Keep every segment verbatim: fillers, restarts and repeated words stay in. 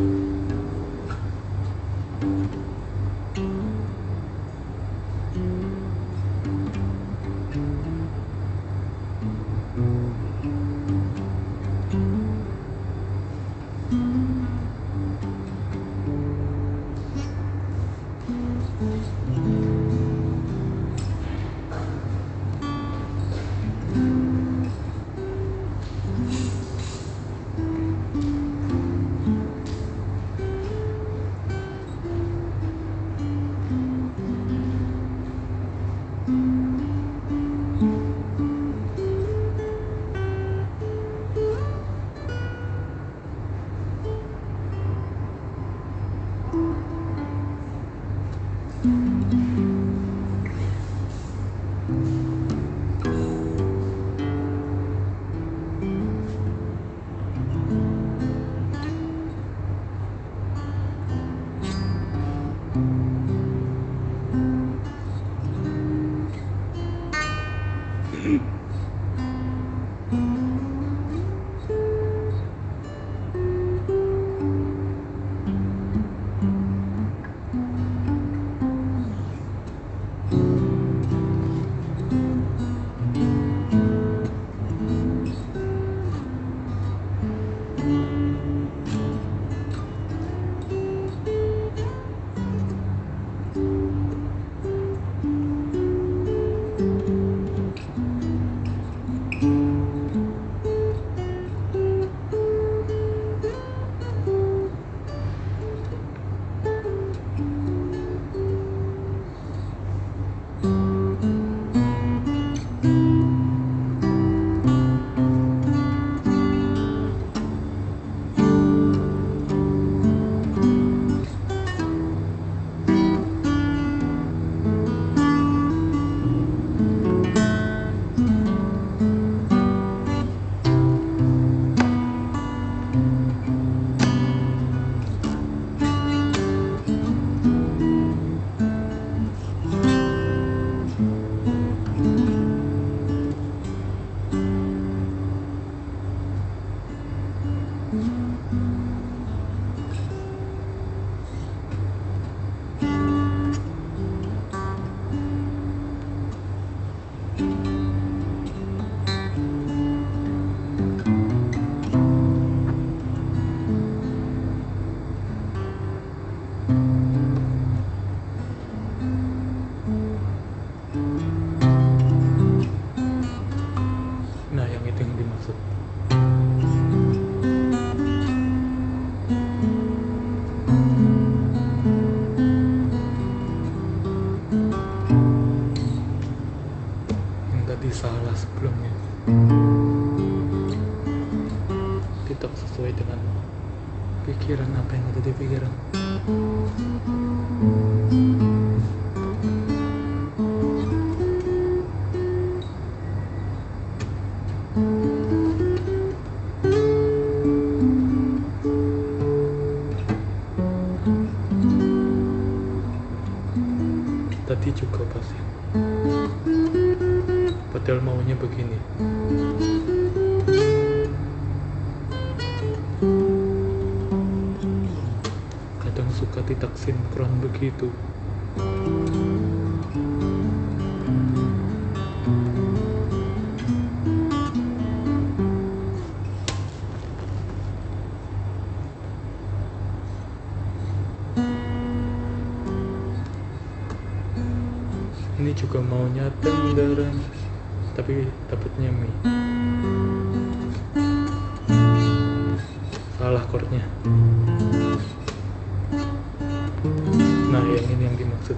salah sebelumnya, tidak sesuai dengan pikiran apa yang ada di pikiran. Tadi juga pasti, padahal maunya begini. Kadang suka tidak sinkron begitu. Ini juga maunya tenderan, tapi dapatnya mie. Salah chordnya. Nah, yang ini yang dimaksud.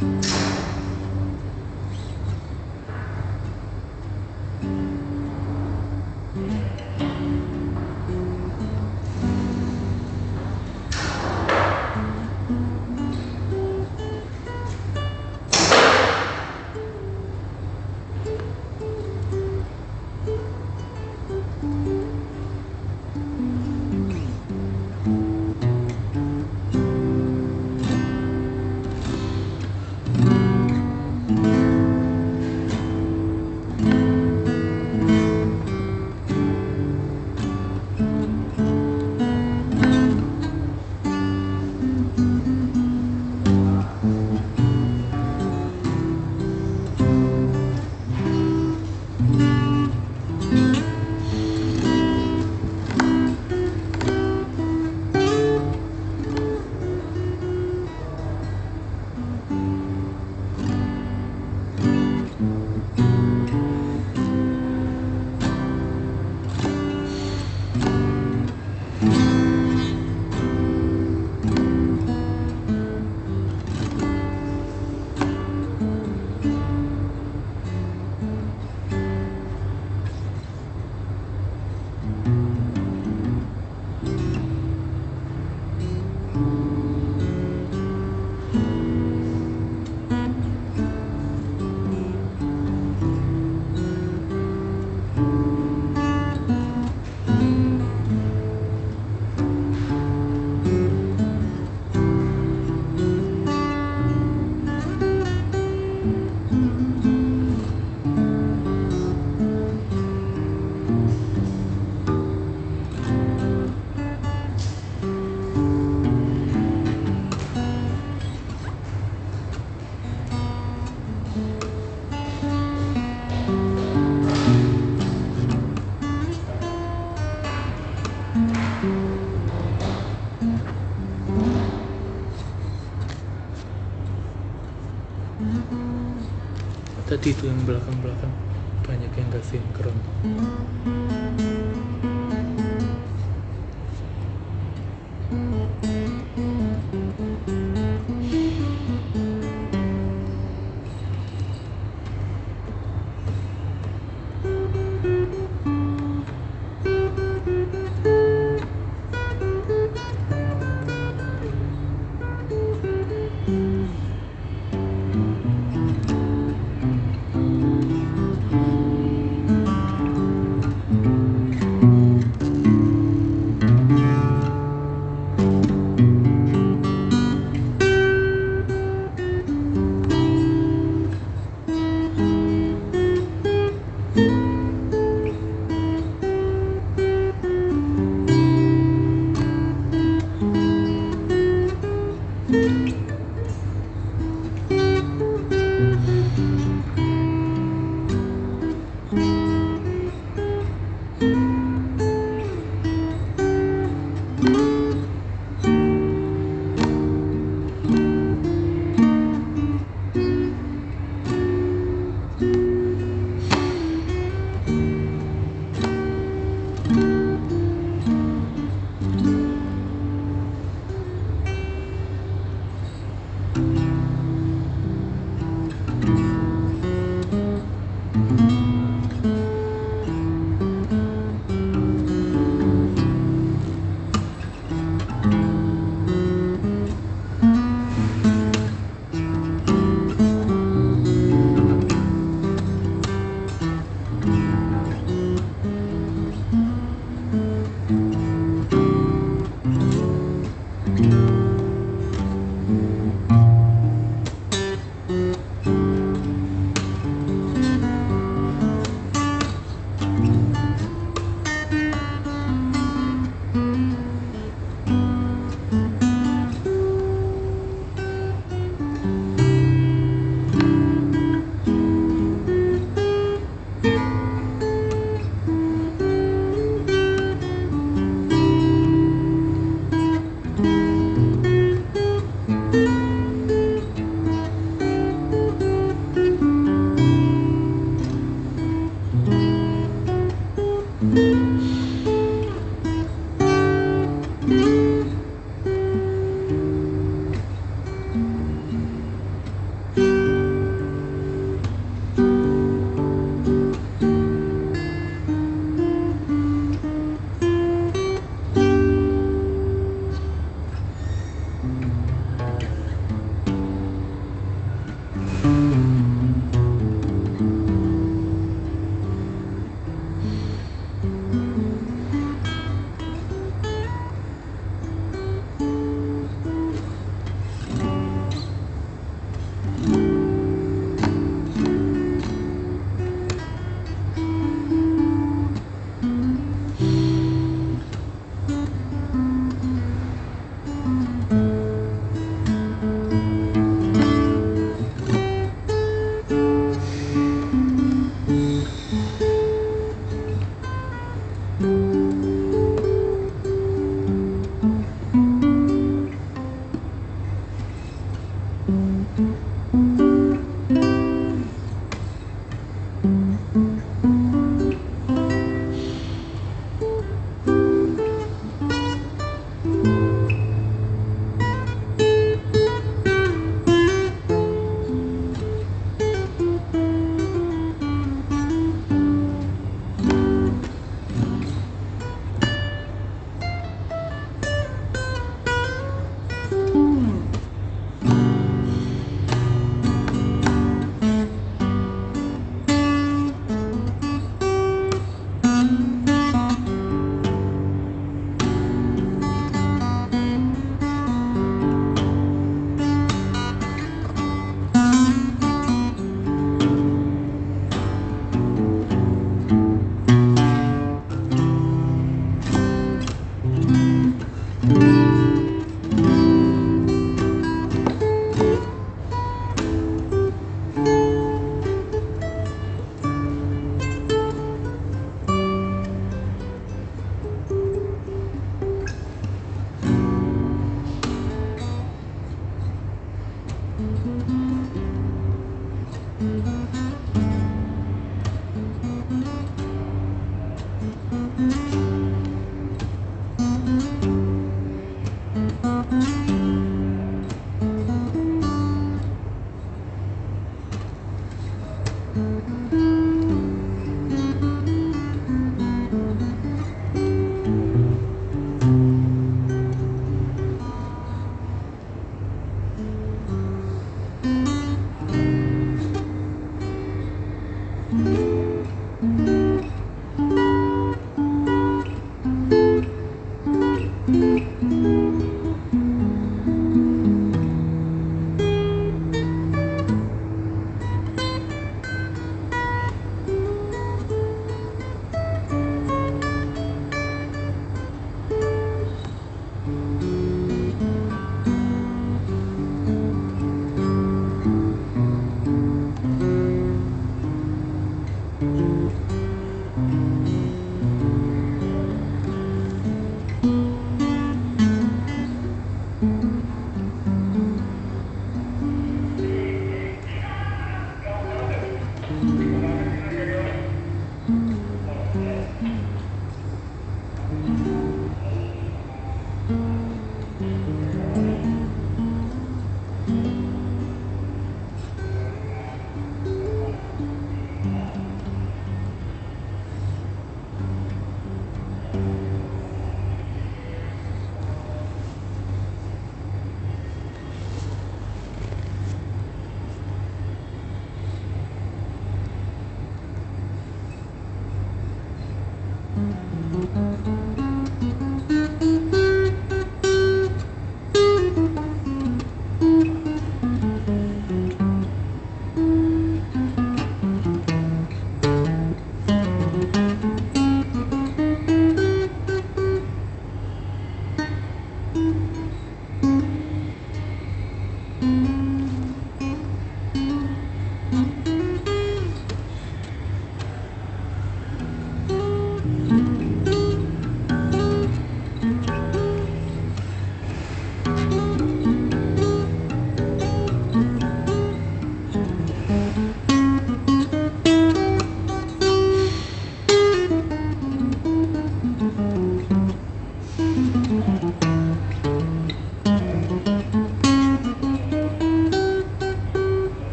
Tadi itu yang belakang-belakang banyak yang gak sinkron.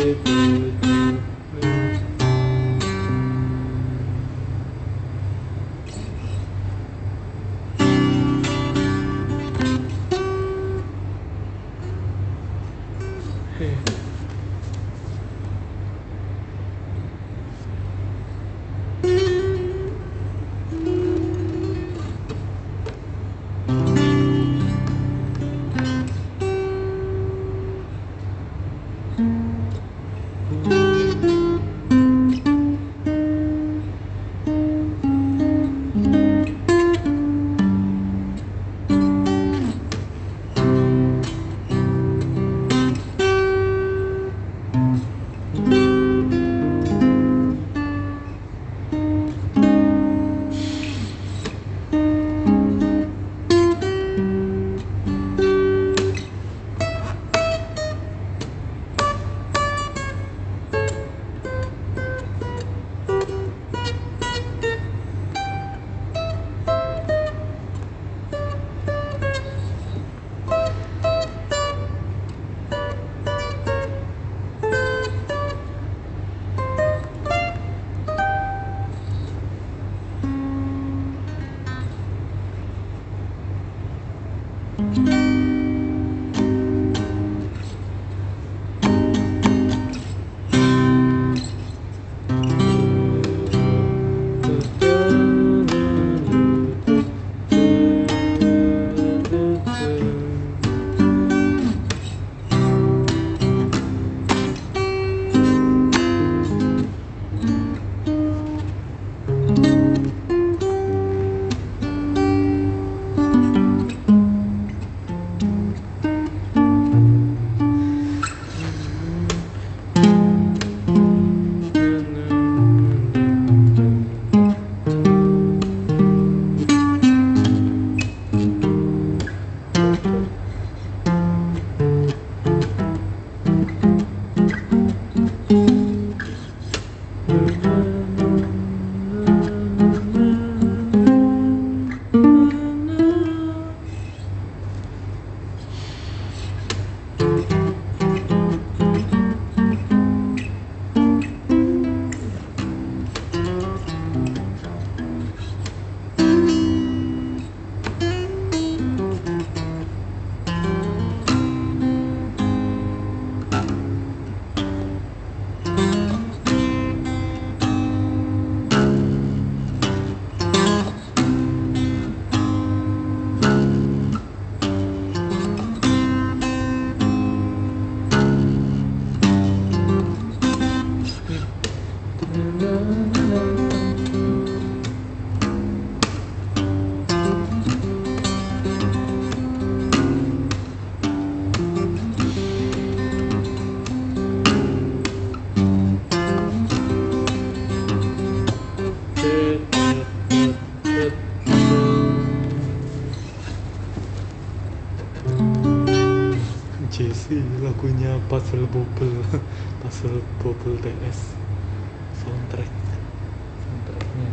Jesse lagunya Puzzle Bobble Puzzle Bobble T S soundtrack soundtracknya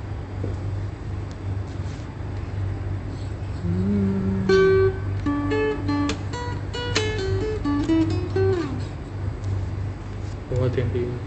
hmm. Oh, ada yang bingung.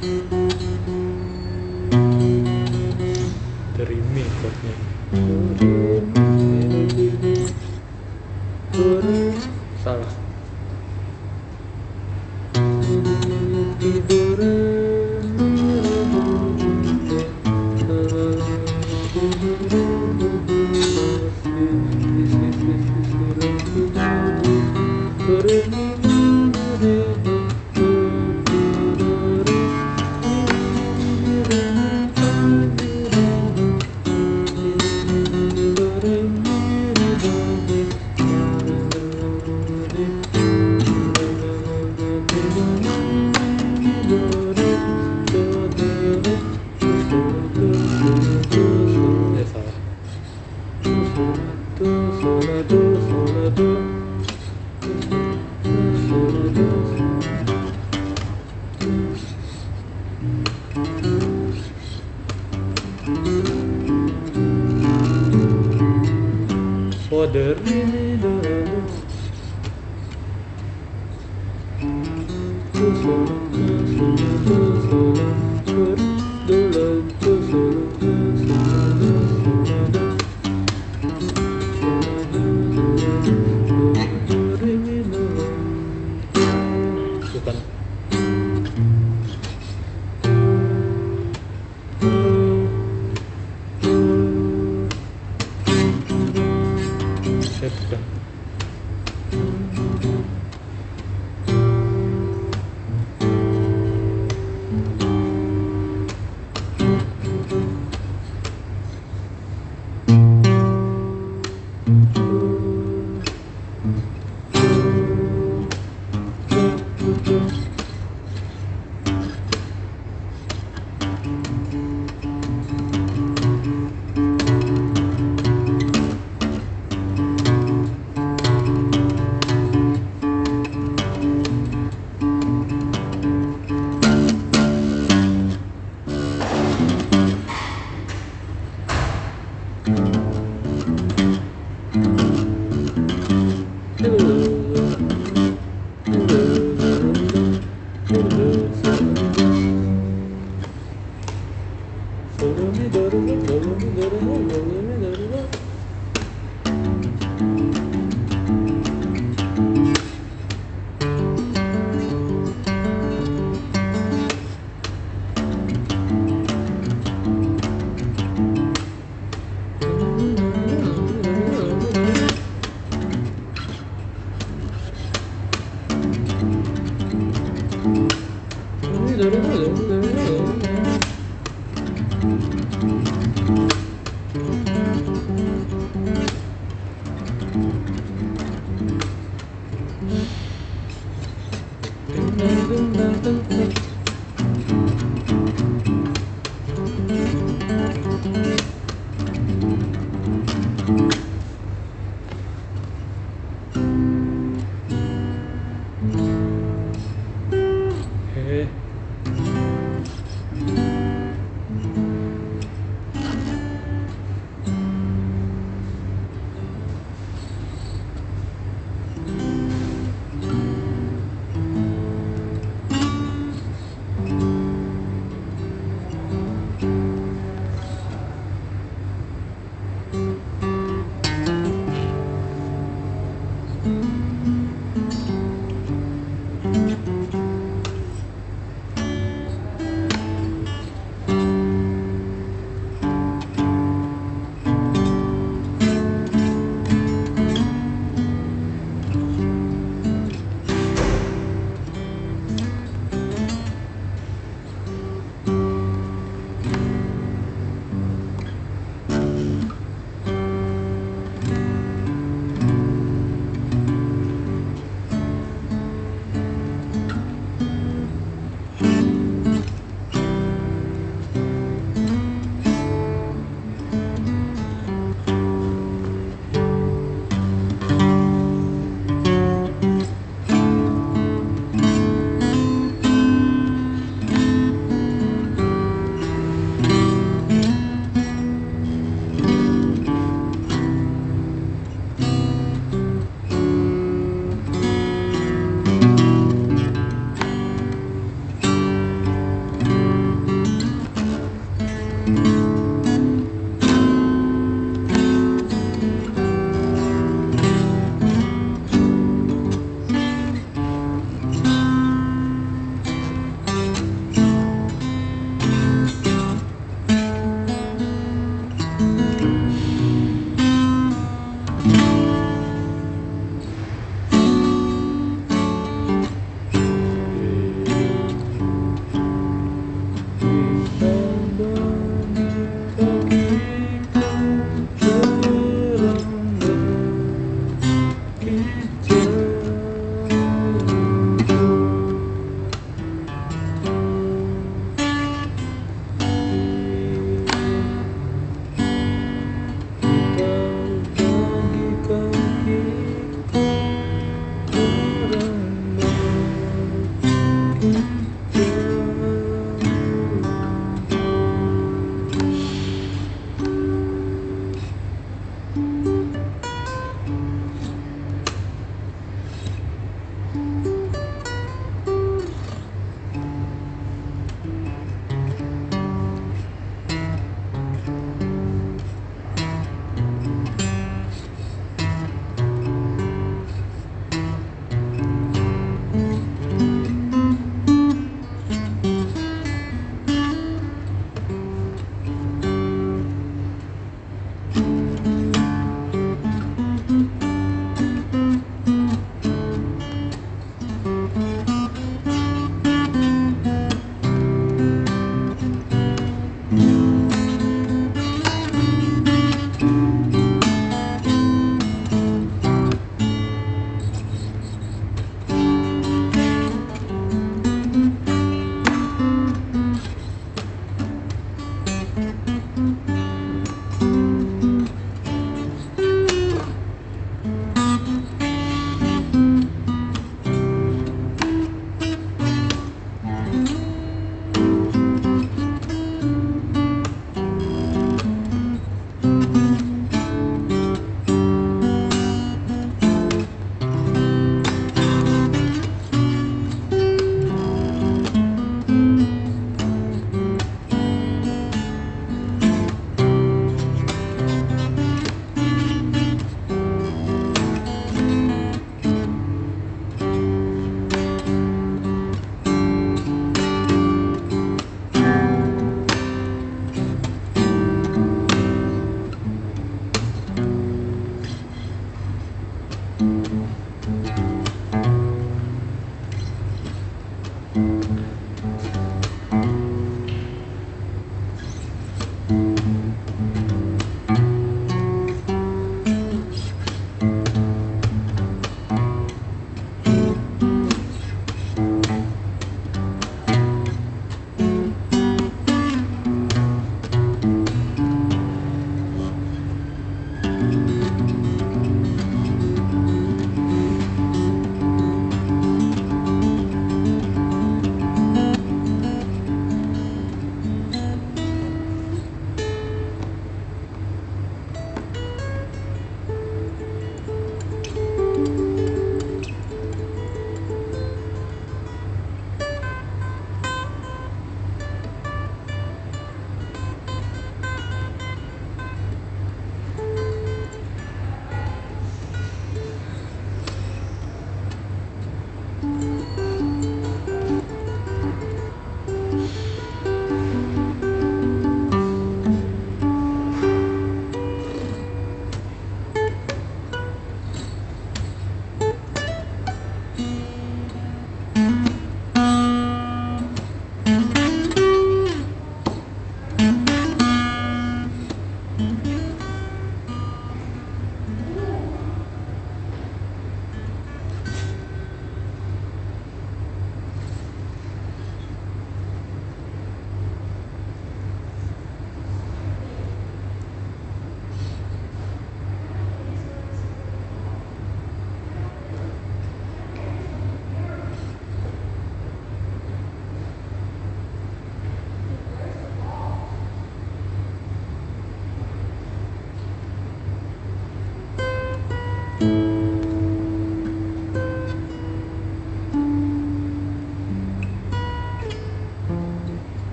Dreaming chordnya. Salah. Eh, salah. Oh, the bukan. Eh, bukan. Eh,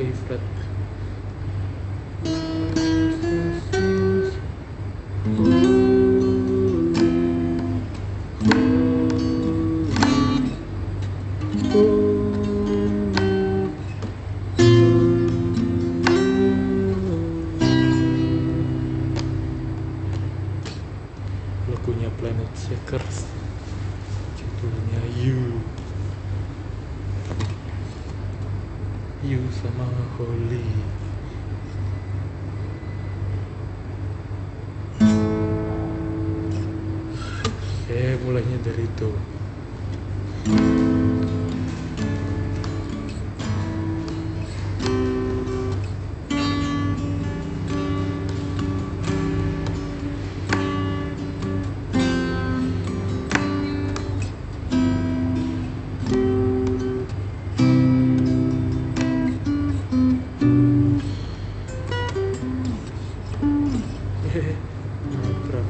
favorite. Lagunya Planet Shakers, judulnya You. You sama Holly. Eh, mulainya dari itu. Eh, nabrak.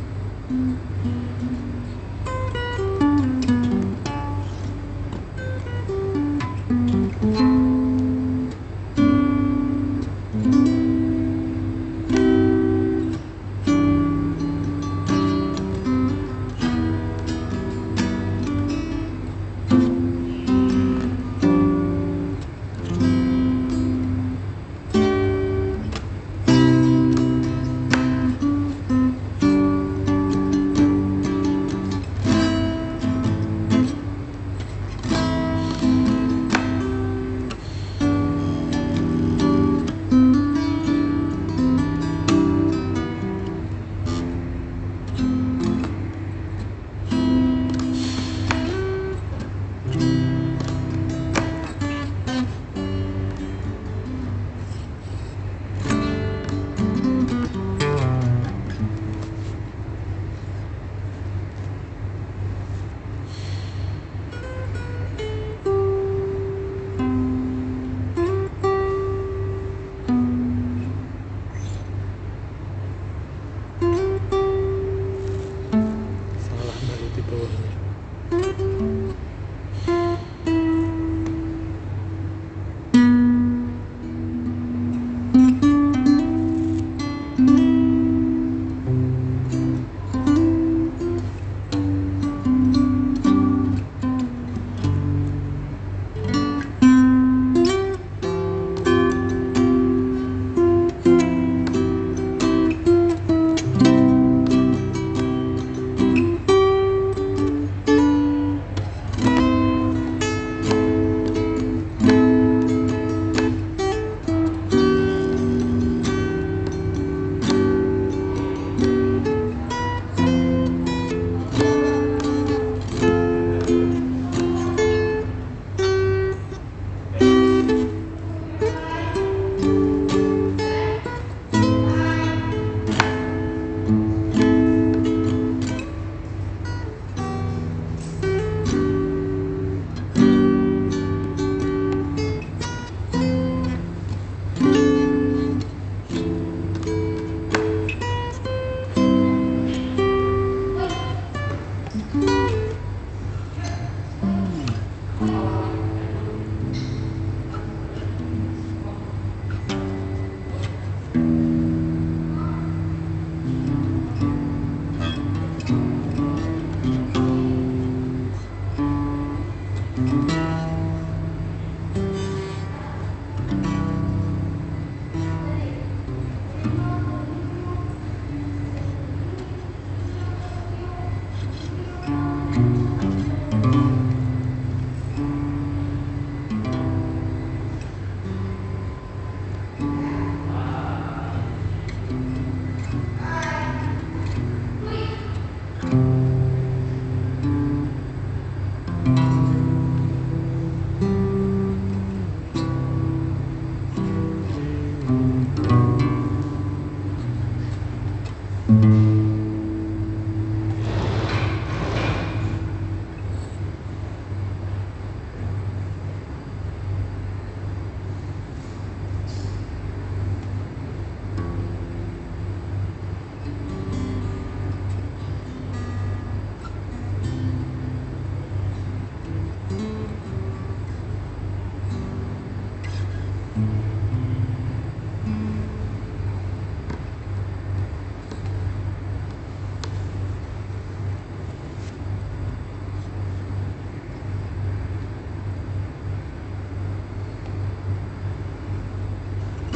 Salah baru di bawahnya.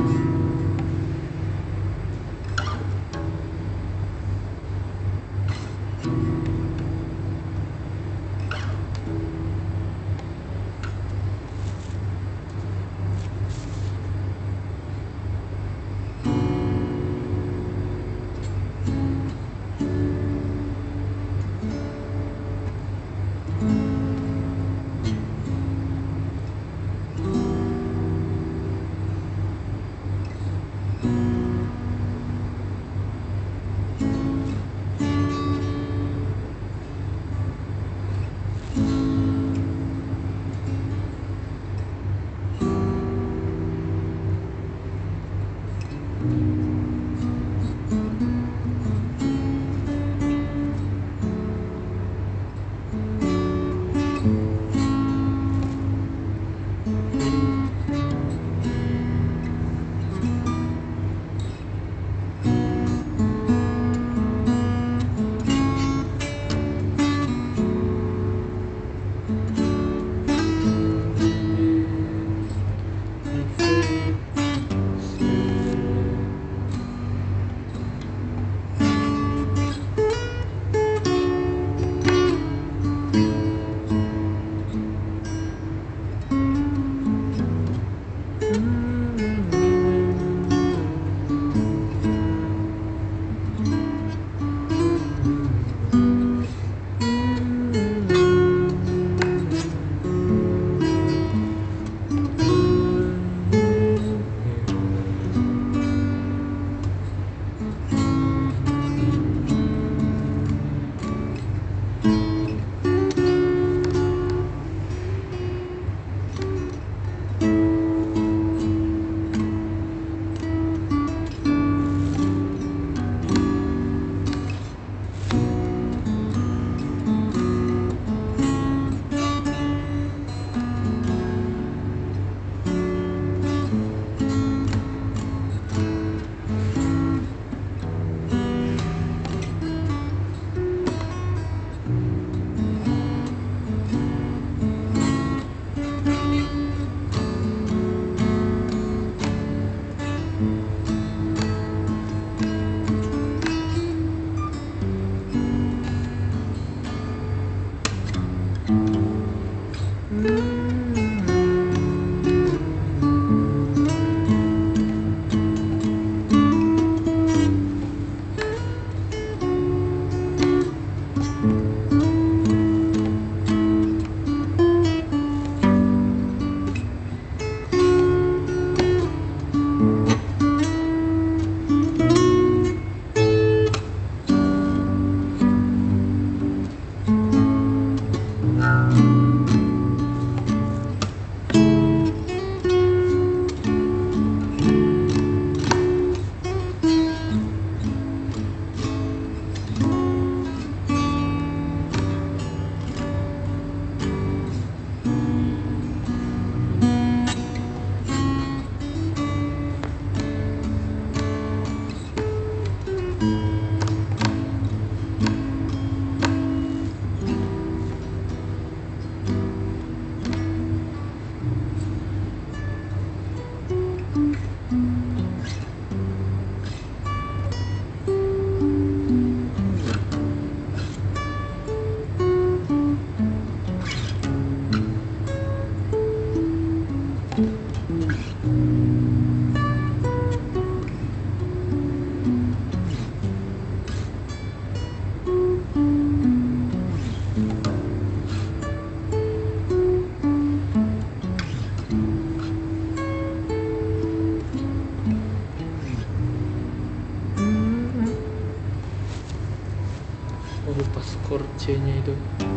Oh, pas chord C-nya itu.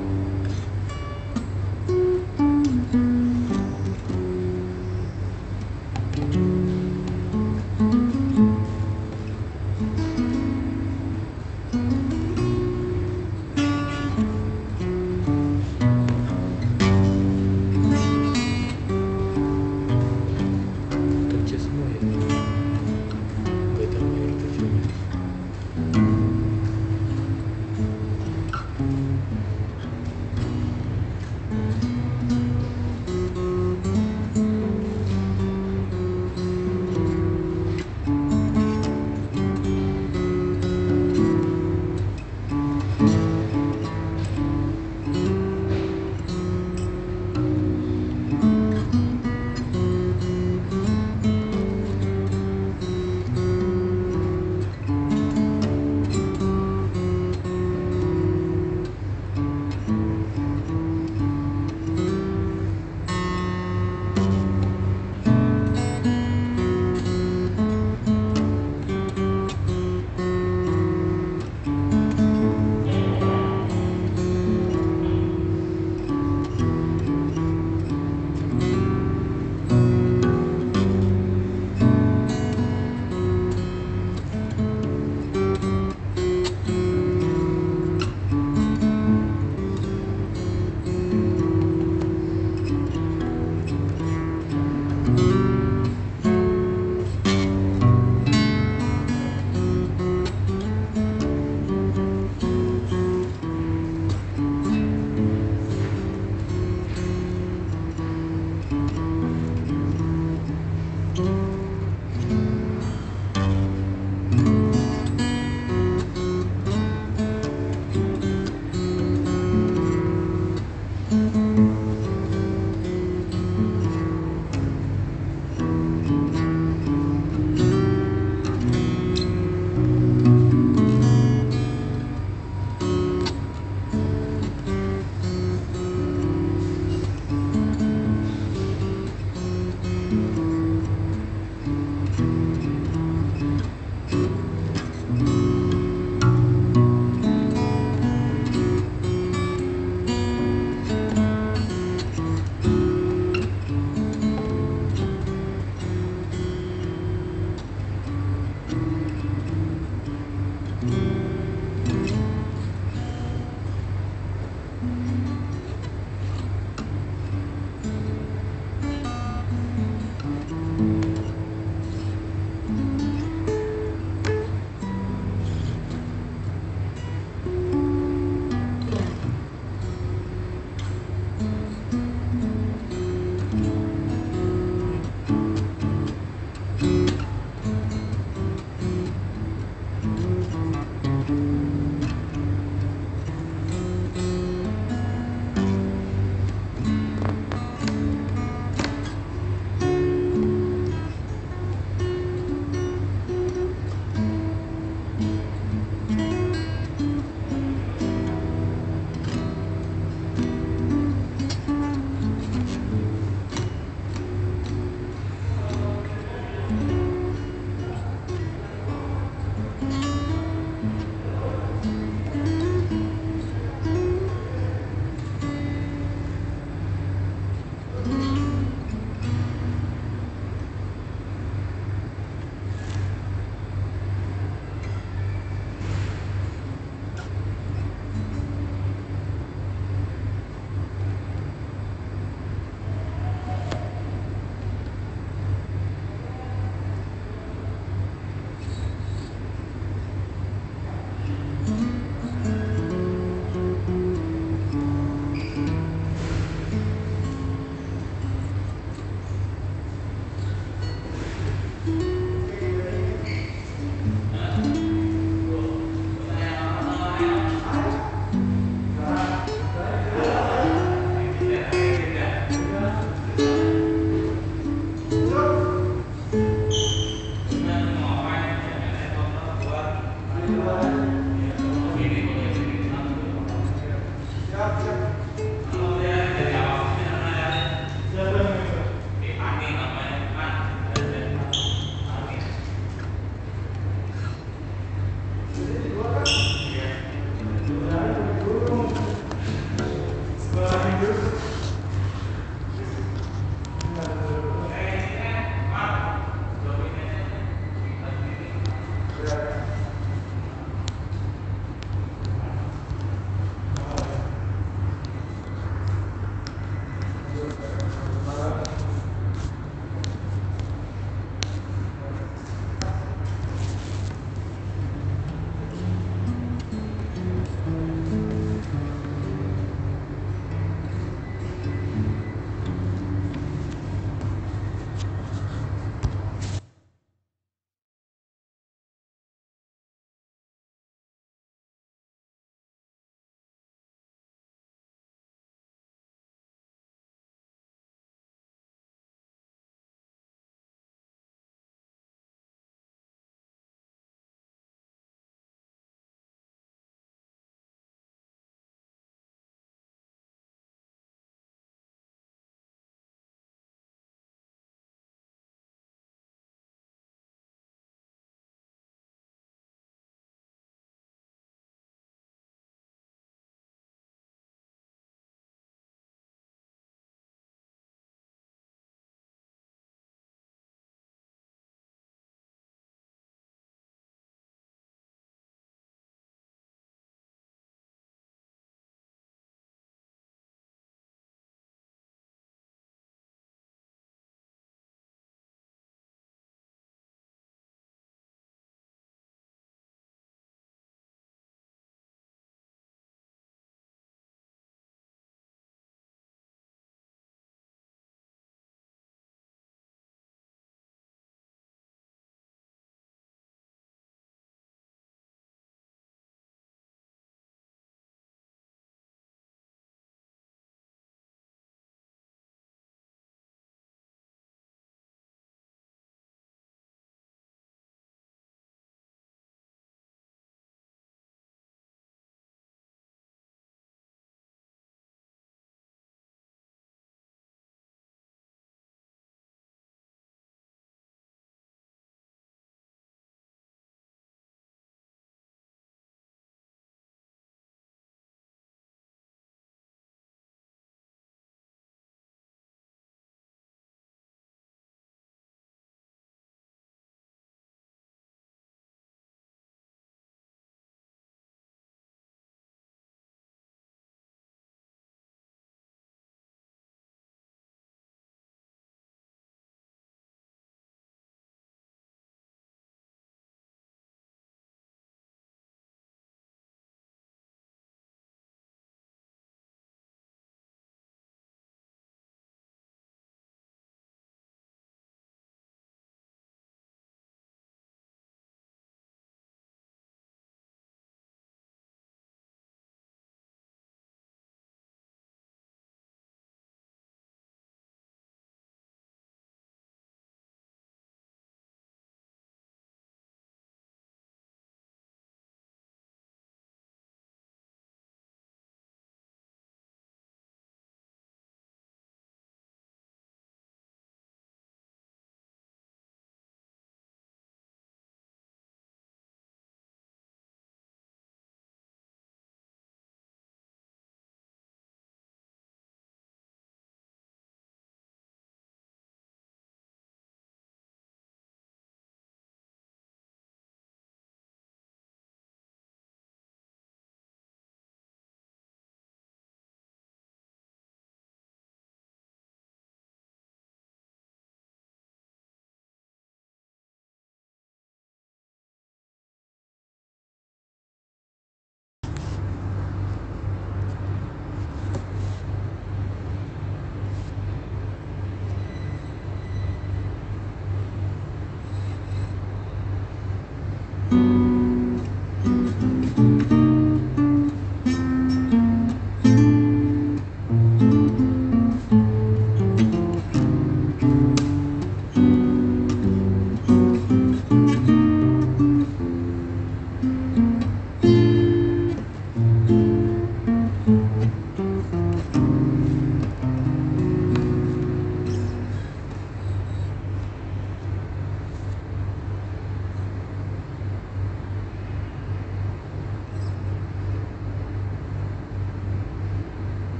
Terus semua ya. Gue tahu ya itu semua.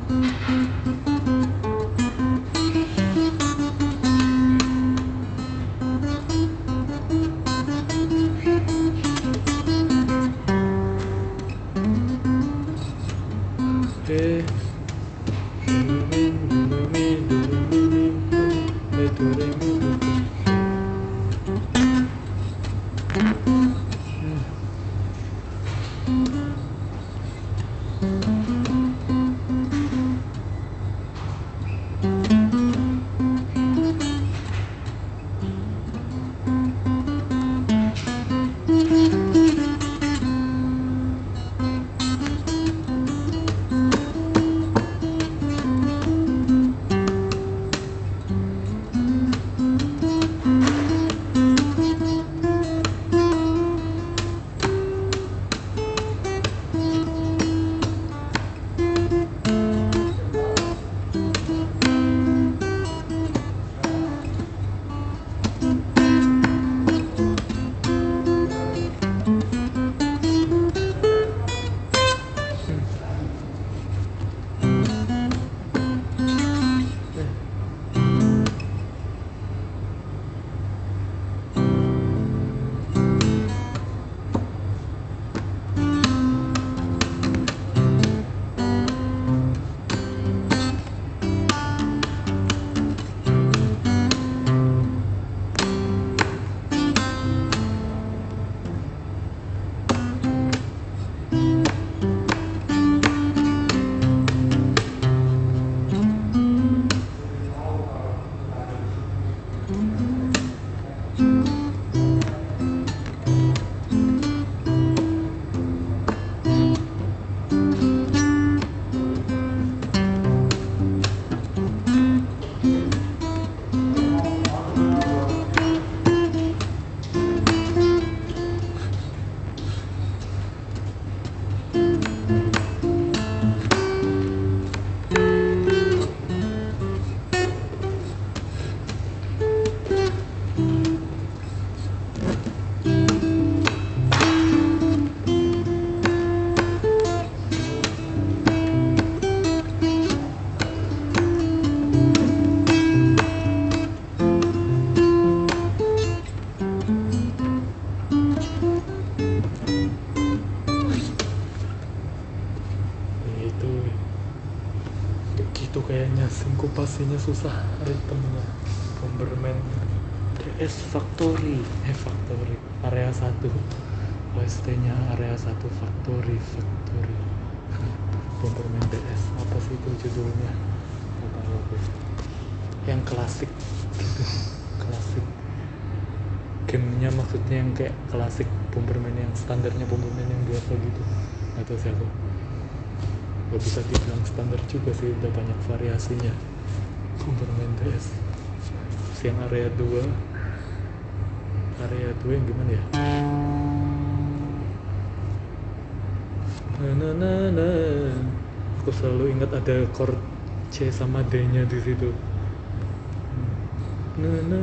Eh, itu gitu kayaknya sinkopasinya susah ritmenya. Bomberman D S Factory eh Factory area satu O S T nya area satu Factory Factory Bomberman D S apa sih itu judulnya, nggak tahu aku. Yang klasik gitu, klasik gamenya, maksudnya yang kayak klasik Bomberman yang standarnya Bomberman yang biasa gitu, nggak tahu sih aku. Gak bisa dibilang standar juga sih, udah banyak variasinya Bomberman D S. Terus yang area dua area dua yang gimana ya, na na na na aku selalu ingat ada chord C sama D nya di situ. Na na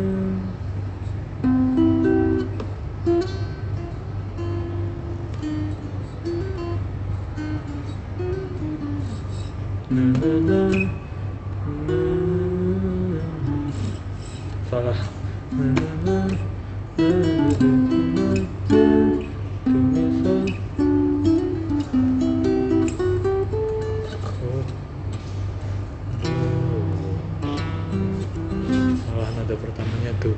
na na na na salah na na na na salah nada pertamanya tuh.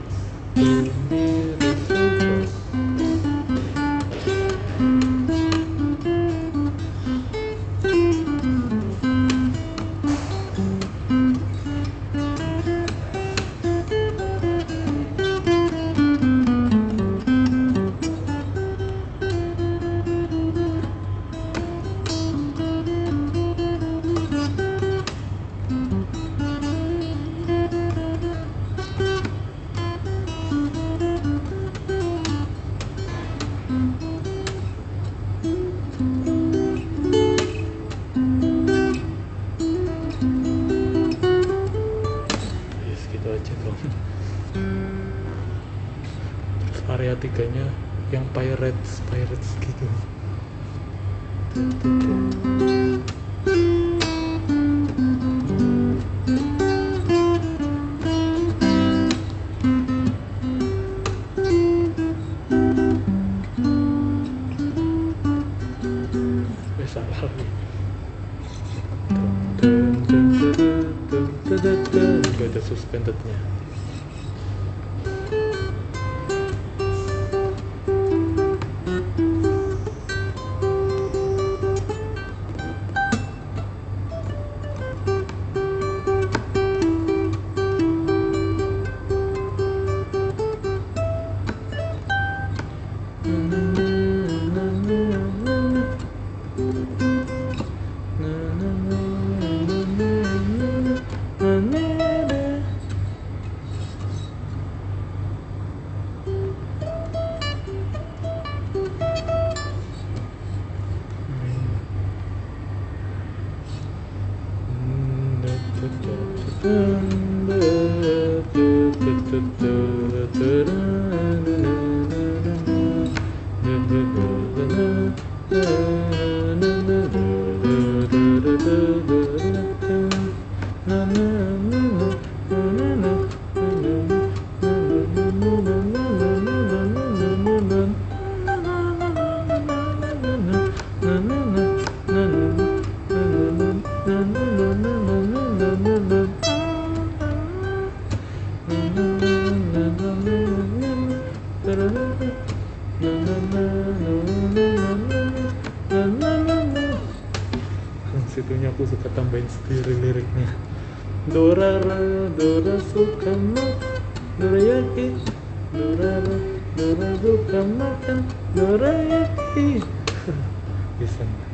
Area tiganya yang pirates pirates gitu. Gak ada suspendednya. Situnya aku suka tambahin sendiri liriknya. Dora Dora suka makan, Dora yakin, Dora Dora suka makan, Dora yakin. Bisa nggak?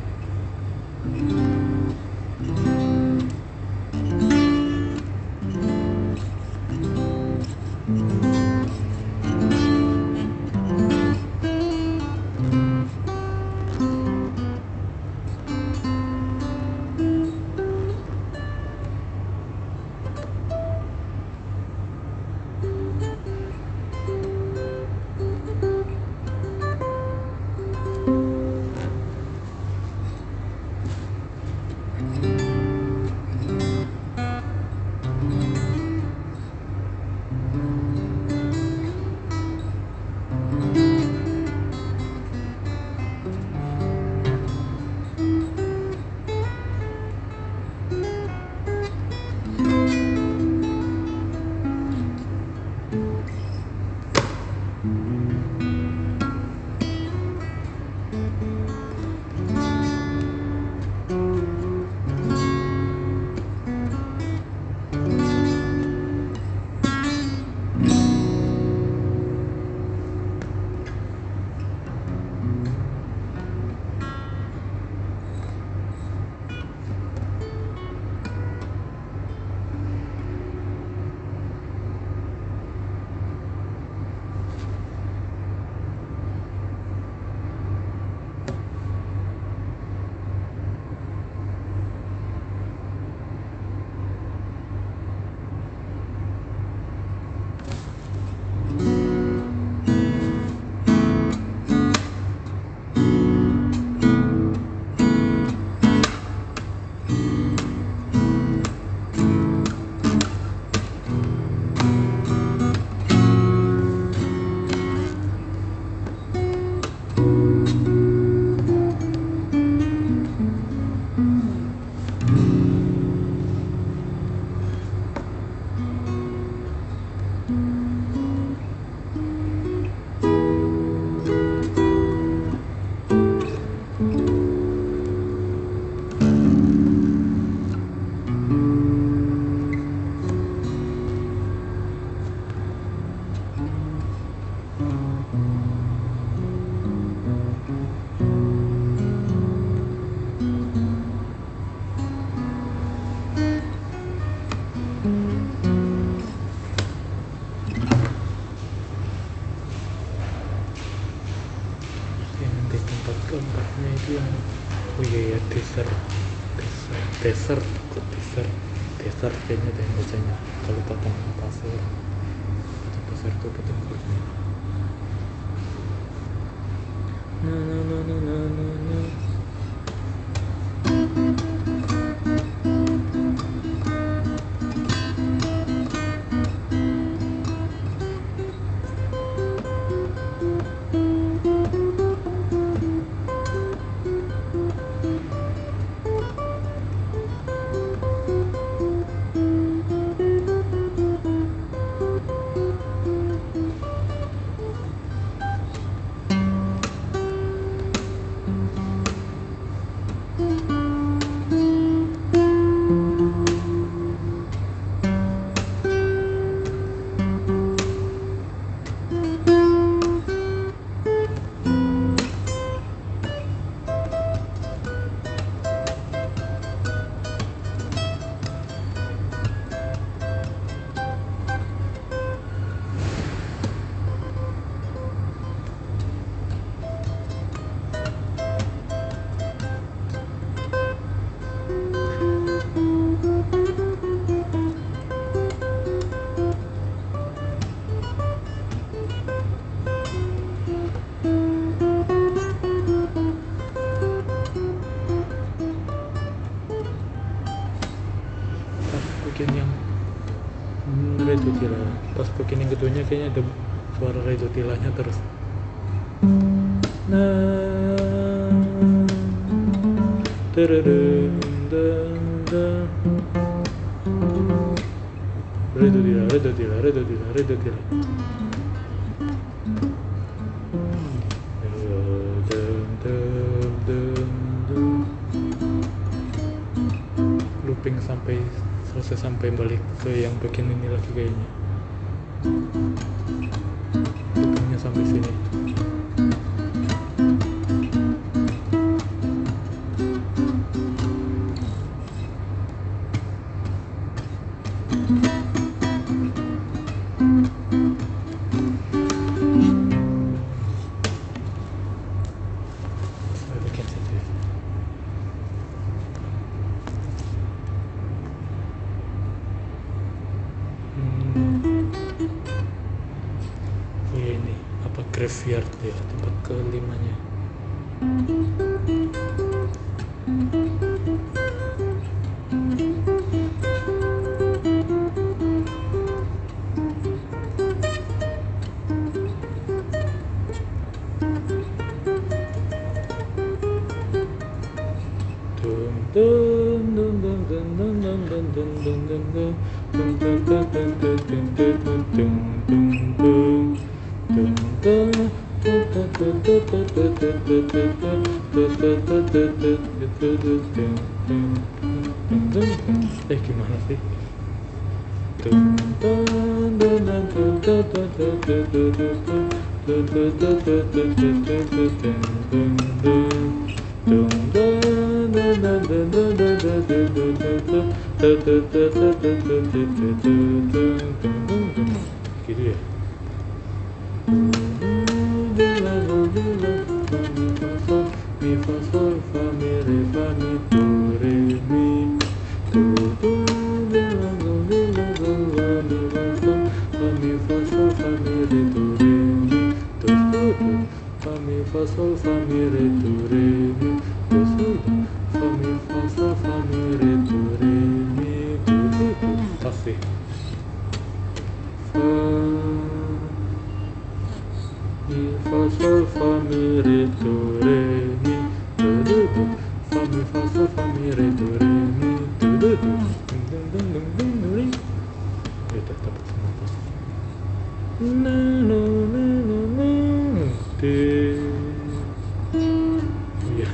keempatnya itu yang oh iya ya dessert dessert dessert kok dessert dessert kayaknya deh bacanya kalau potong pasir potong pasir itu potong kurma na na na na na na na. bikin yang hmm, redutila. Pas bikin yang keduanya kayaknya ada suara redutilanya terus. Nah, tererem, dan, dan. Redutila, redutila, redutila, redutila. Looping sampai selesai, sampai balik ke yang bagian ini lagi kayaknya. Loopingnya sampai sini. Saya bikin saja. Ini apa, graveyard ya, tempat kelimanya. Eh gimana sih? Gitu ya. Mi fa sol fa mi re fa mi do re mi do do la la la la la la la fa mi fa sol fa mi re do re mi do do fa mi fa sol fa mi re do re mi do do fa mi fa sol fa mi re do re mi do do pasti fa mi fa sol fa mi re do re mi do do do fa mi fa sol fa mi re do re mi do do do ding ding ding ding ding ding. Ya udah dapat semua pasti. Na na na na na de. Iya.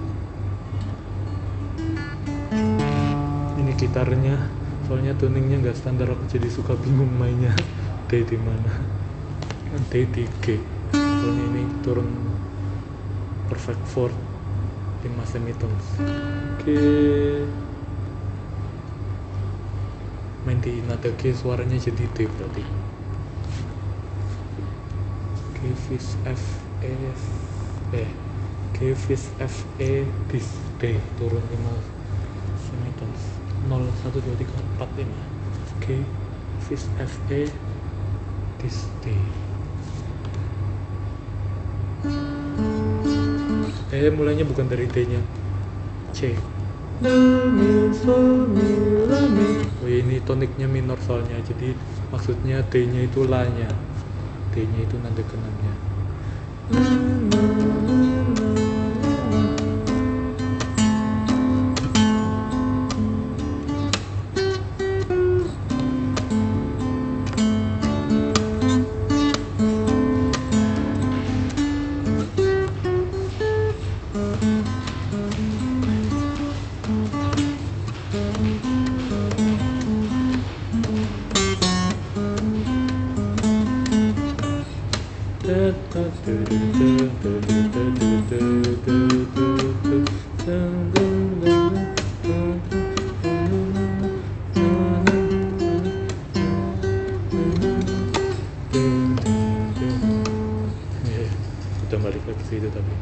Ini gitarnya soalnya tuningnya nggak standar, aku jadi suka bingung mainnya. D di mana? D di G. Soalnya ini turun perfect chord lima semitones. Oke, main di nada G suaranya jadi D berarti. G fis F E eh G fis F E bis D turun lima semitones. Nol satu dua tiga empat lima. G fis F E bis D. Eh mulainya bukan dari D nya, C. Oh ini toniknya minor soalnya, jadi maksudnya D nya itu La nya, D nya itu nada keenamnya. Udah balik lagi ke situ tapi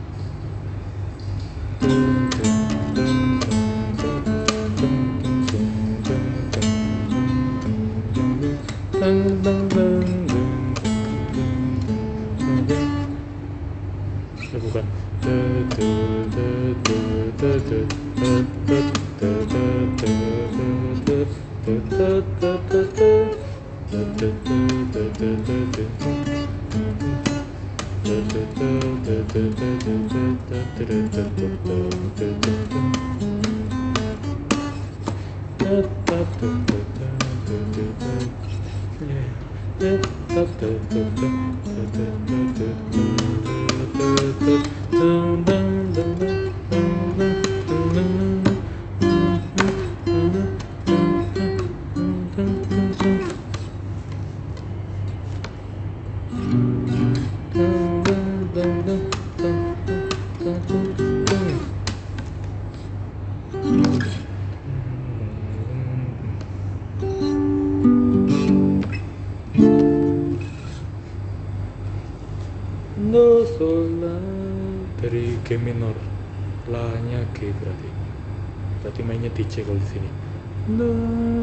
Do sol la dari G minor, la nya G berarti berarti mainnya di C kalau di sini. Do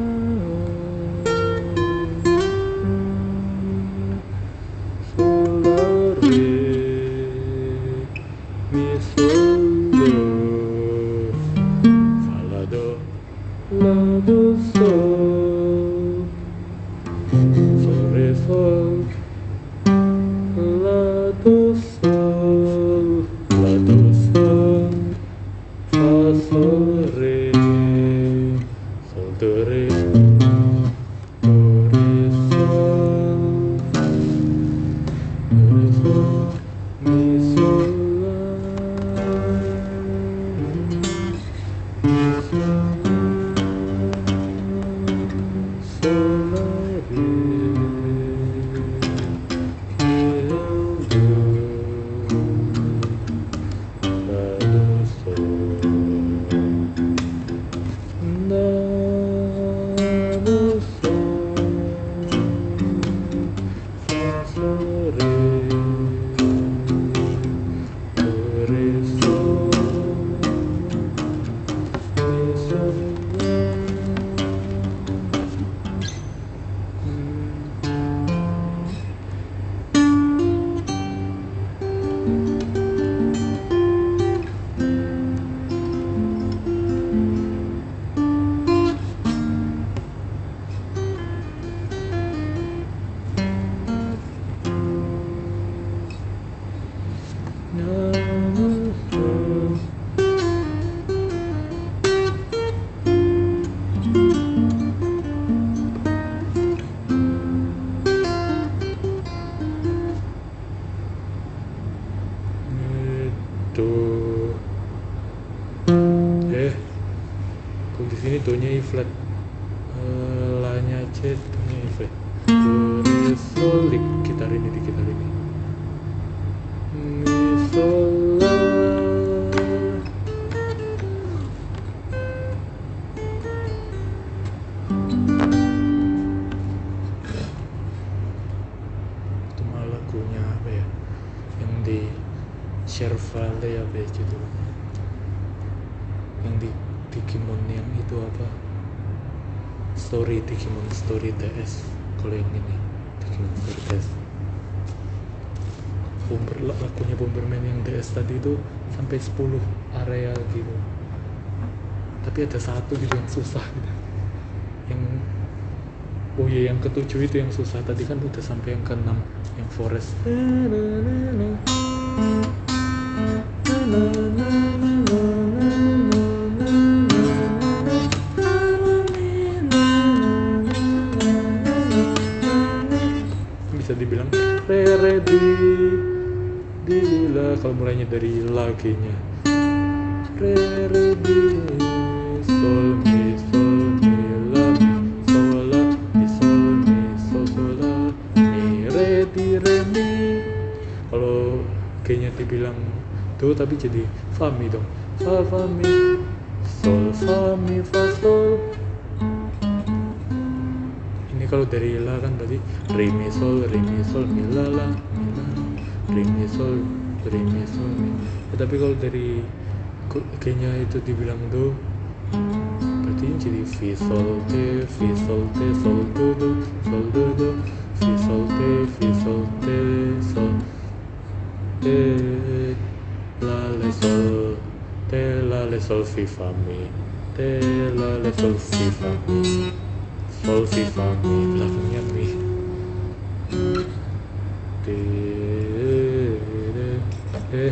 sol la re mi sol do fa la do la do sol sol re sol la do sol la do sol fa sol re sol do re do re sol do re sol mi sol la mi sol sol la re eh kok di sini do-nya E flat, uh, la-nya C, do-nya E flat, do re sol di gitar ini di gitar ini mi sol la itu mah lagunya apa ya yang di share file ya apa ya judulnya, yang di Digimon yang itu apa, story Digimon Story T S. Kalau yang ini Digimon Story T S, Bomber, lagunya Bomberman yang D S tadi itu sampai sepuluh area gitu, tapi ada satu gitu yang susah gitu, yang oh iya yang ketujuh itu yang susah. Tadi kan udah sampai yang keenam yang forest. Bisa dibilang re re di di la kalau mulainya dari la G nya re re di sol mi sol mi la mi sol la mi sol mi sol sol la mi re di re mi. Kalau G nya dibilang do tapi jadi fa mi dong, fa fa mi sol fa mi fa sol. Kalau dari la kan tadi re mi sol re mi sol mi la la mi la re mi sol re mi sol mi ya, tapi kalau dari G-nya itu dibilang do berarti ini jadi fi sol te fi sol te sol do do sol do do fi sol te fi sol te sol te la le sol te la le sol fi fa mi te la le sol fi fa mi sol si fa mi, belakangnya mi. De, de, de.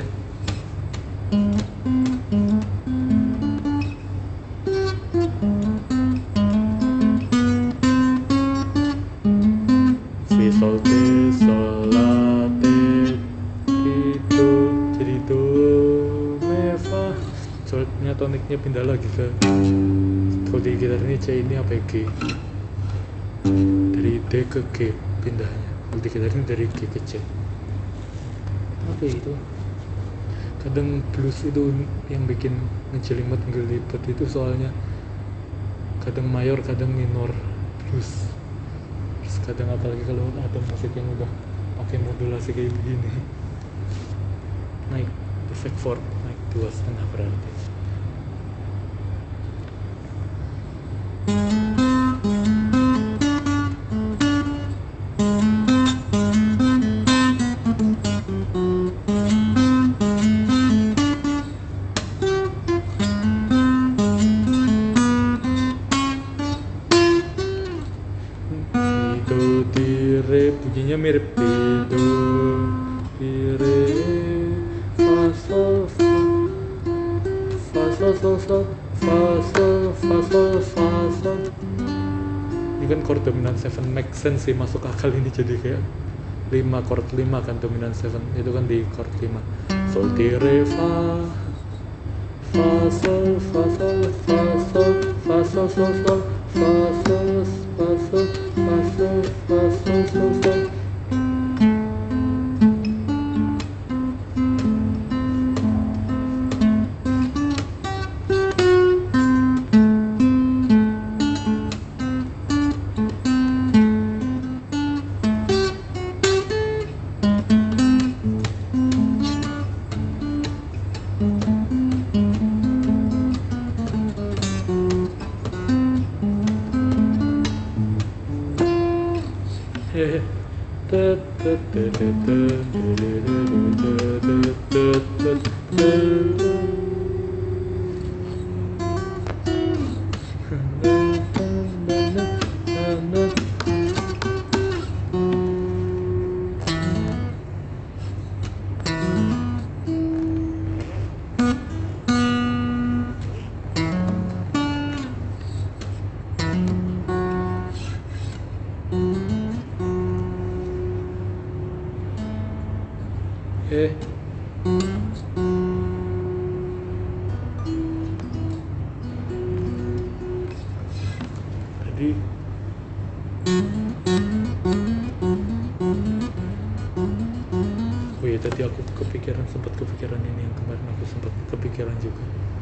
Kalau di gitar ini C ini apa ya, G, dari D ke G pindahnya. Kalau di gitar ini dari G ke C. Apa itu? Kadang blues itu yang bikin ngejelimet ngelipet itu soalnya kadang mayor kadang minor blues. Terus kadang apalagi kalau ada musik yang udah pakai modulasi kayak begini, naik efek fourth, naik dua setengah berarti. Do di re, bunyinya mirip di do di re fa sol fa fa sol sol sol fa sol fa sol fa sol. Ini kan chord dominan seven, make sense sih, masuk akal ini jadi kayak lima chord lima kan dominan seven itu kan di chord lima. Sol di re fa fa sol fa sol fa sol fa sol sol sol fa sol fa sol fa sol fa sol sol sol. Eh tadi oh iya tadi aku kepikiran, sempat kepikiran ini yang kemarin aku sempat kepikiran juga.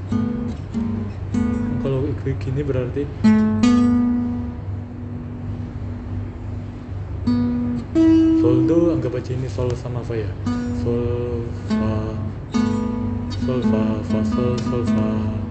Kalau gini berarti sol do, anggap aja ini sol sama fa ya, sol fa sol fa fa sol sol fa.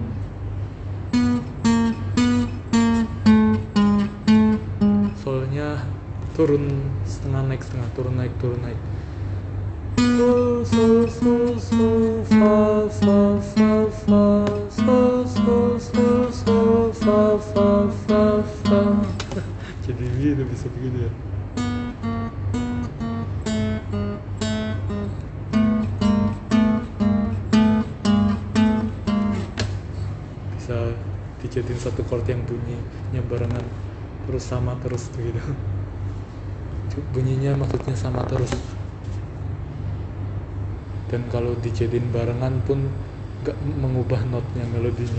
Solnya turun setengah, naik setengah, turun naik turun naik. Sol sol sol sol fa fa fa fa sol sol sol sol fa fa fa fa. Jadi gitu, bisa begitu ya. Bisa dijadiin satu chord yang bunyinya barengan terus sama terus begitu. Bunyinya maksudnya sama terus. Dan kalau dijadiin barengan pun gak mengubah notnya, melodinya.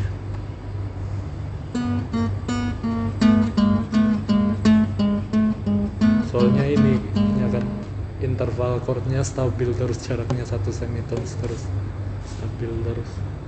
Soalnya ini ya kan interval chordnya stabil terus, jaraknya satu semitones terus stabil terus.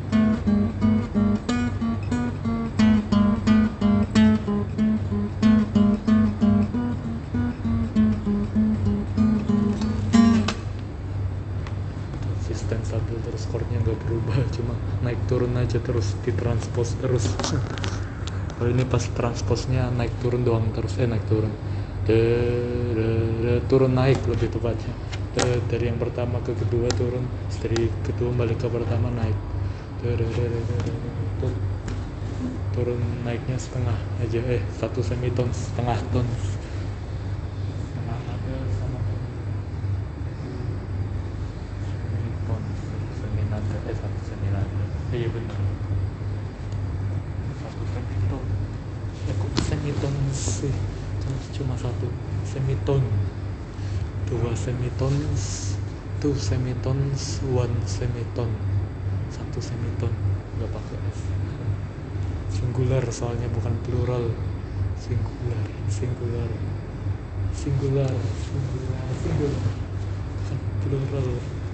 Konsisten stabil terus, chordnya nggak berubah, cuma naik turun aja terus, ditranspose terus. Kalau ini pas transposnya naik turun doang terus, eh naik turun de, de, de, turun naik lebih tepatnya de, dari yang pertama ke kedua turun, dari kedua balik ke pertama naik de, de, de, de, de, de, de. Turun naiknya setengah aja, eh satu semitone, setengah tone, setengah nada sama semitone, satu seminada, eh satu seminada, eh iya benar, satu semitone, ya kok semitone sih, cuma satu semitone, dua semitones, two semitones, one semitone, satu semitone, nggak pakai S. Singular soalnya bukan plural. Singular, singular, singular, singular, singular, bukan plural.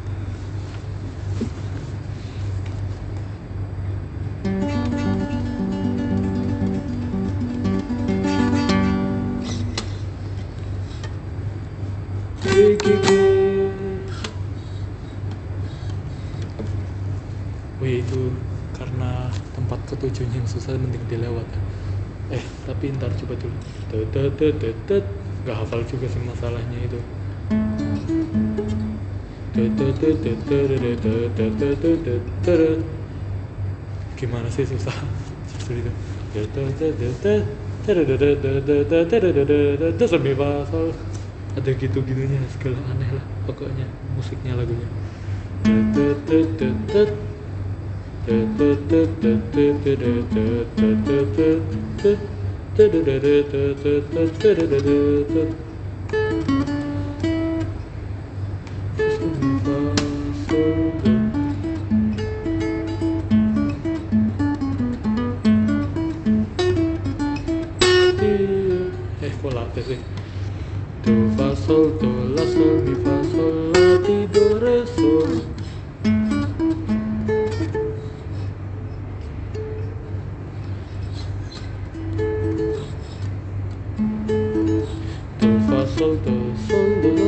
Wih, itu karena tempat ketujuhnya yang susah, mending dilewat ya. Eh tapi ntar coba dulu. Tetetetetet, nggak hafal juga sih masalahnya itu. Gimana sih susah justru itu. Terus lebih pasal ada gitu-gitunya, segala aneh lah pokoknya musiknya, lagunya. Eh kok latih sih. Do fa sol do la sol mi fa sol la ti do re sol. Do fa sol do sol do la.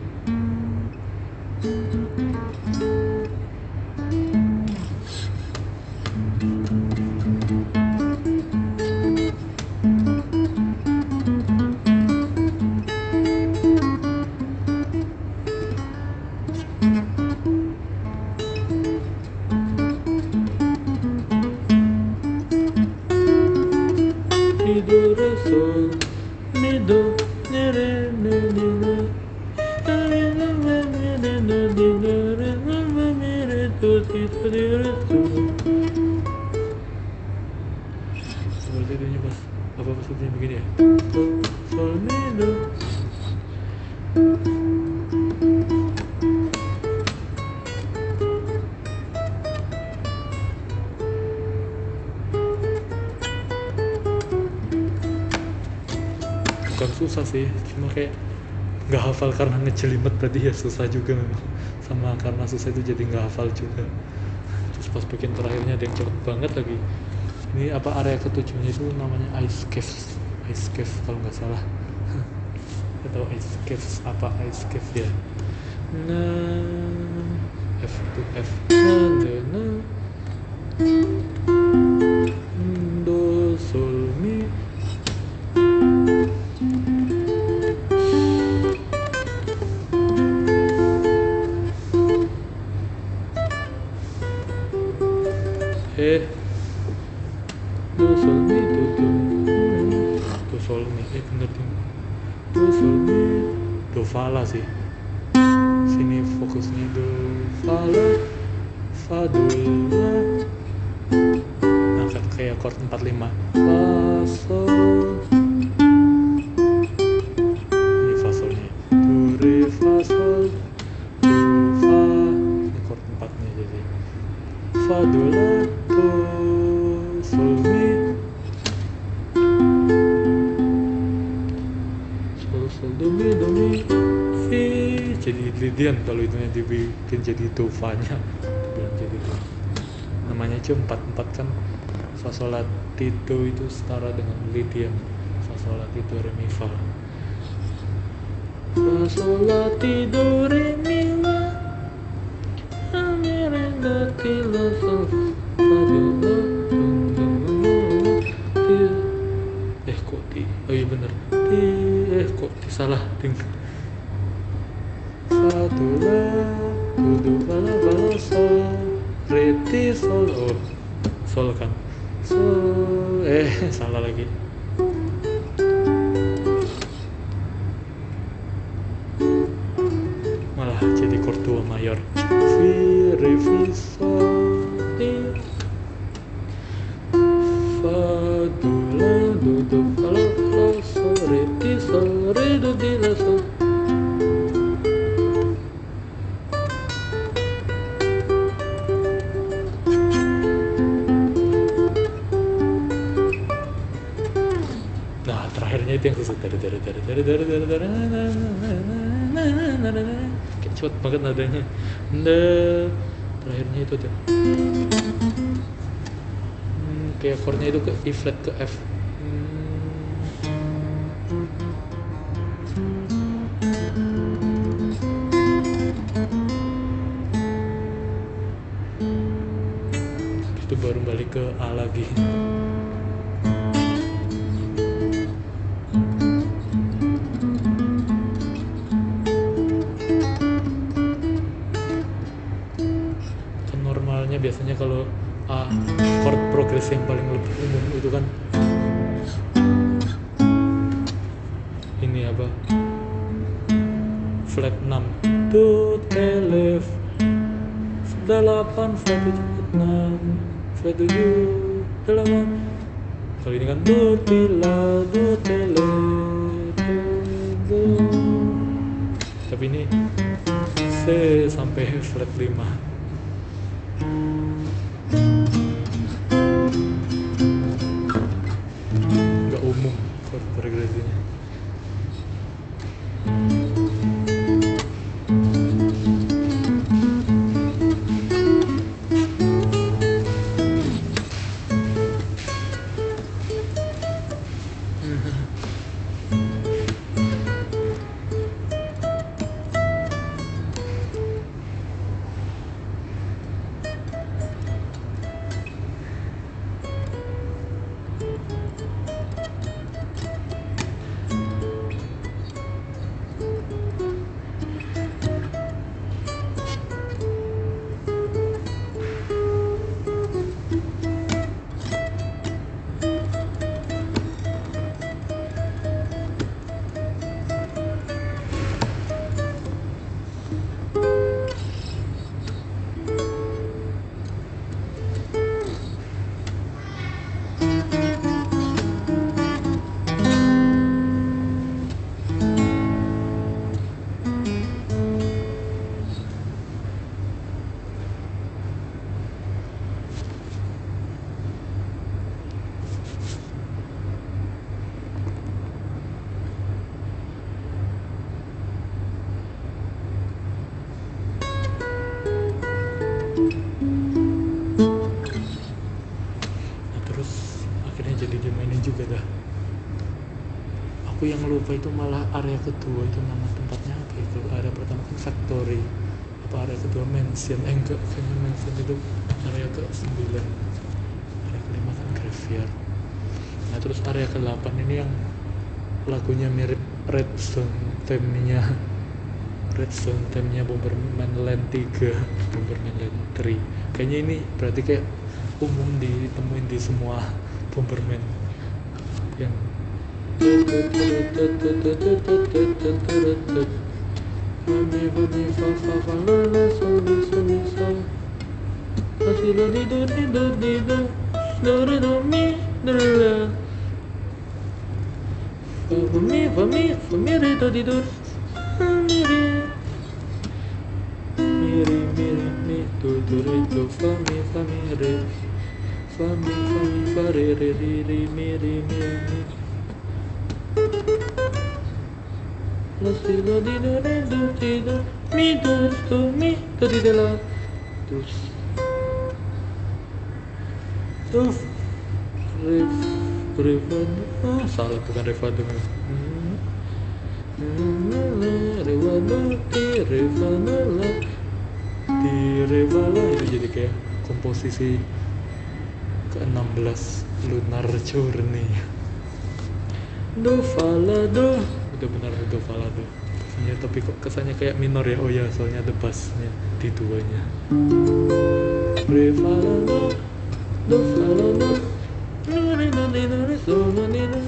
Do re sol mi do ne re ne ne ne re ne ne ne ne ne ne re ne ne ne re do ti do di re do. Seperti itu pas apa maksudnya begini ya. Do sol mi do. Bukan susah sih, cuma kayak nggak hafal karena ngejelimet tadi ya, susah juga memang. Sama karena susah itu jadi nggak hafal juga. Terus pas bikin terakhirnya ada yang cepet banget lagi. Ini apa area ketujuhnya itu namanya Ice Caves, Ice Cave kalau nggak salah. Atau Ice Caves apa Ice Cave ya. Nah, F to F. Nah, nah, nah. Do sol mi. Eh, do sol mi do do do sol mi, eh bener ding, do sol mi do fa la sih. Sini fokusnya do fa la, fa do la, angkat kayak chord empat lima, fa sol, ini fa solnya, do re fa sol, do fa, ini chord empatnya jadi fa do la. Do sol mi sol sol do mi do mi fi, jadi Lidian kalau itu dibikin jadi do fa nya bilang jadi do. Namanya aja empat empat kan, fa sol la ti do itu setara dengan Lidian, fa sol la ti do re mi fa, fa sol la ti do re mi la mi re do ti la sol. Eh kok di, oh iya bener di, eh kok di salah ding. Fa do la do do fa la fa la sol re ti sol, oh sol kan sol, eh salah lagi. Malah jadi chord dua mayor, fi re fi sol ti. Fa do la do do fa la fa la sol re ti sol re do ti la sol. awalnya itu yang susah, dari dari dari dari dari dari dari kayak cepet banget nadanya. Nda, terakhirnya itu tuh hmm, kayak chordnya itu ke E flat ke F. Habis itu baru balik ke A lagi. Biasanya kalau A chord progresi yang paling lebih umum itu kan ini apa, flat enam do telef delapan flat tujuh enam flat tujuh delapan. Kalau ini kan do tila do tele do, do. Tapi ini C sampai flat lima. Nggak umum chord progresinya. Juga dah. Aku yang lupa itu malah area kedua itu nama tempatnya apa itu? Area pertama kan factory. Apa area kedua mansion? Eh enggak, kayaknya mansion itu area ke sembilan. Area kelima kan graveyard. Nah terus area ke delapan ini yang lagunya mirip Redstone theme-nya. Redstone theme-nya Bomberman Land tiga, Bomberman Land tiga. Kayaknya ini berarti kayak umum ditemuin di semua Bomberman yang Fami fami fare re re re mi re mi mi la si la di do re do ti do mi do do mi do di de la terus terus ref refado ah salah bukan refado revado ti revado la ti revala itu jadi kayak komposisi ke enam belas Lunar Journey. Do fala do, udah benar do fala do. Kesannya tapi kok kesannya kayak minor ya. Oh ya, soalnya ada bassnya di duanya. Re fala do, do fala do, re re do re do re do re do.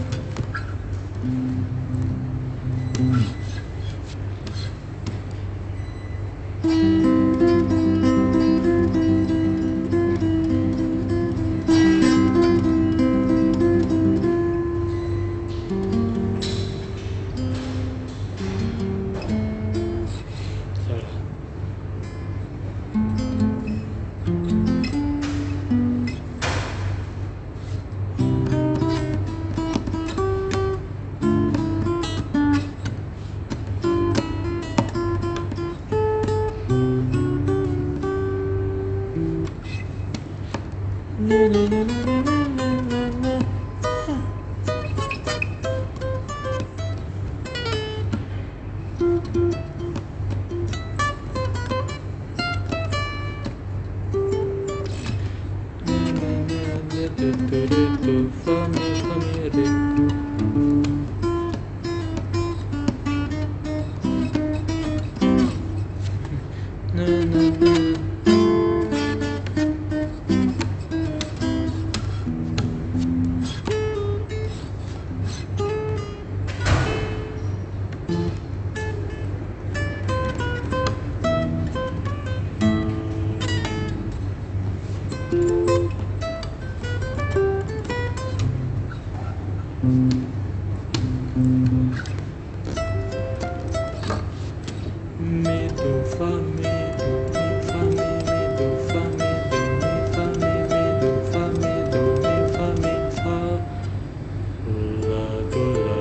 re. Na na na. Mi do fa mi do mi fa mi mi do fa mi do mi fa mi mi do fa mi do mi fa mi fa la do la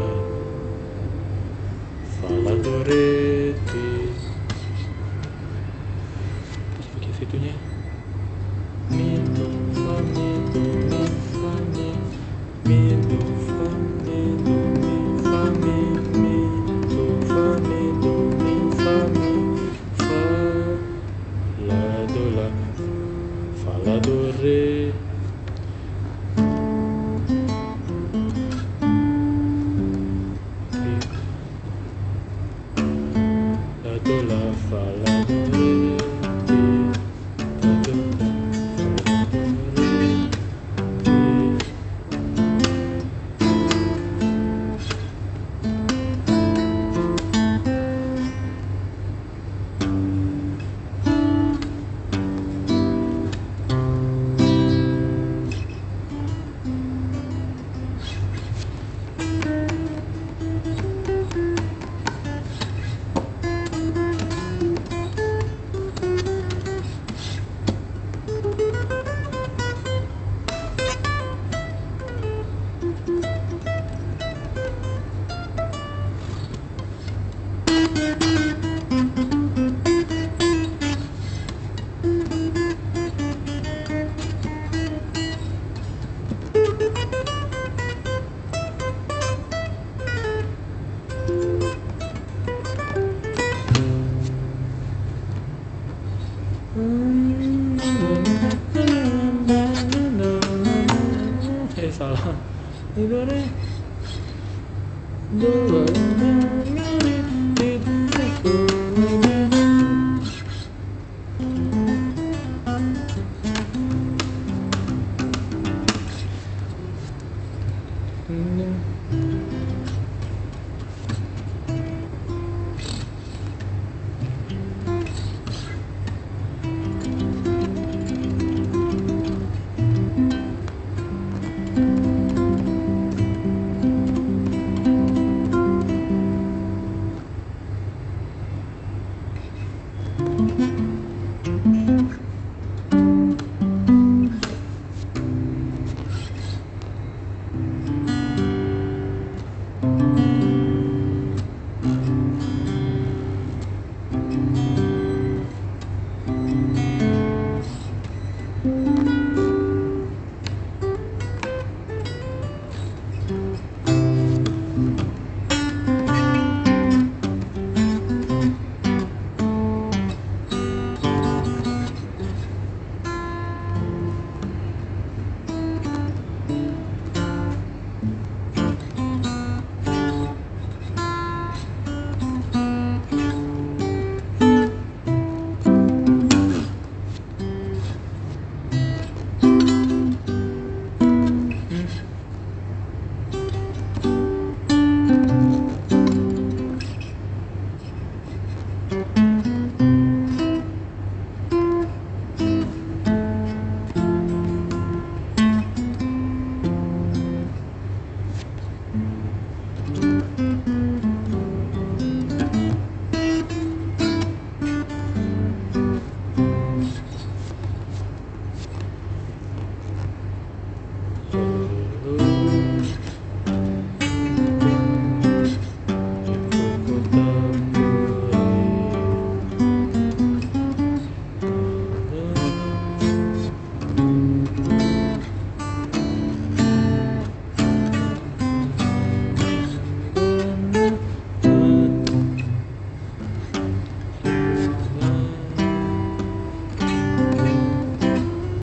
fa la do re ti. Terus pakai situnya mi do fa mi do mi fa mi mi do fa mi do mi fa mi mi do fa mi do mi fa mi fa la do la fa la do re ti la do la fa la do re ti la do la fa la do re ti. Eh salah. Do re do la mi re ti ti do re.